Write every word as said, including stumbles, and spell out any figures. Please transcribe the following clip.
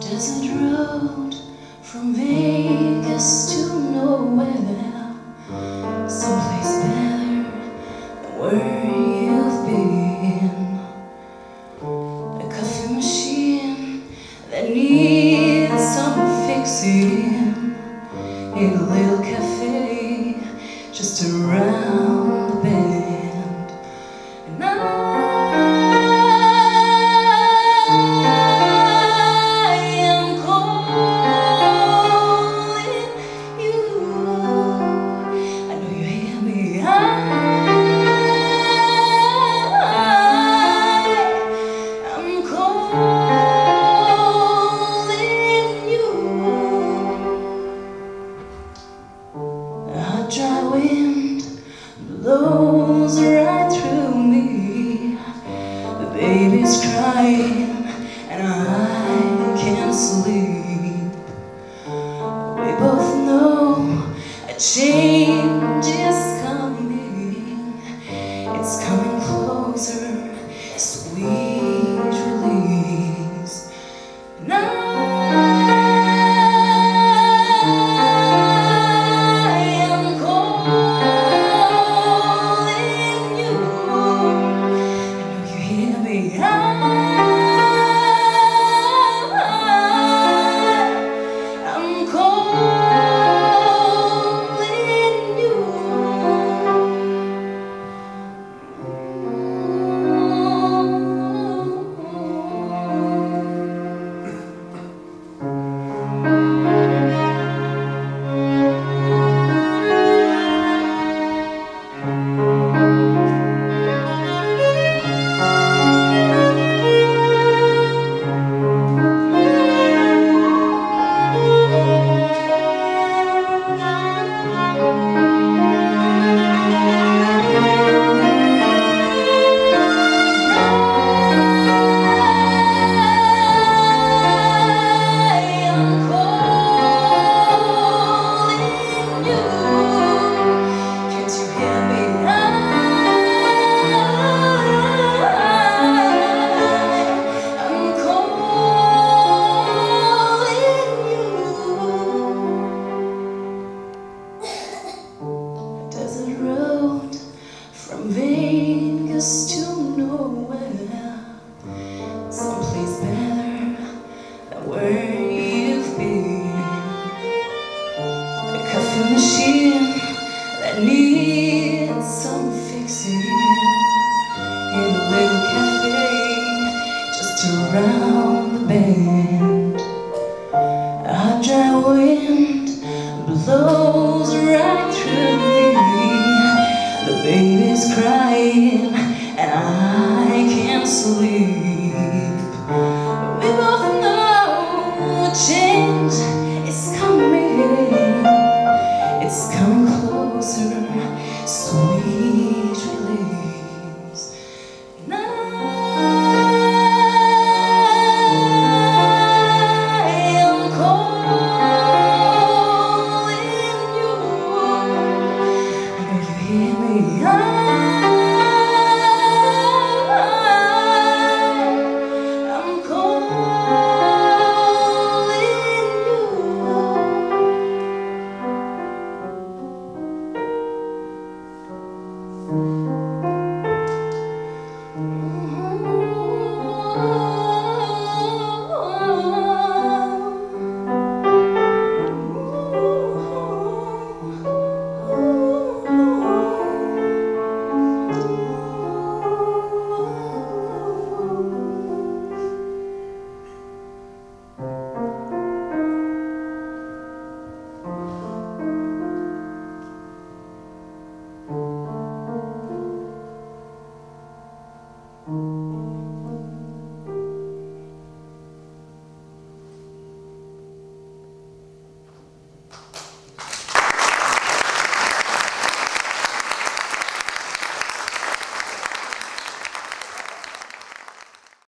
desert road from Vegas to nowhere, someplace better than where you've been. A coffee machine that needs some fixing in a little cafe just around the bend. And I dry wind blows right through me. The baby's crying and I can't sleep. We both know a change is coming. It's coming closer, sweet release. And I from Vegas to nowhere, someplace better than where you've been. A coffee machine that needs some fixing in a little cafe just around the bend. A dry wind blows right through me. The baby's crying and I can't sleep. We both know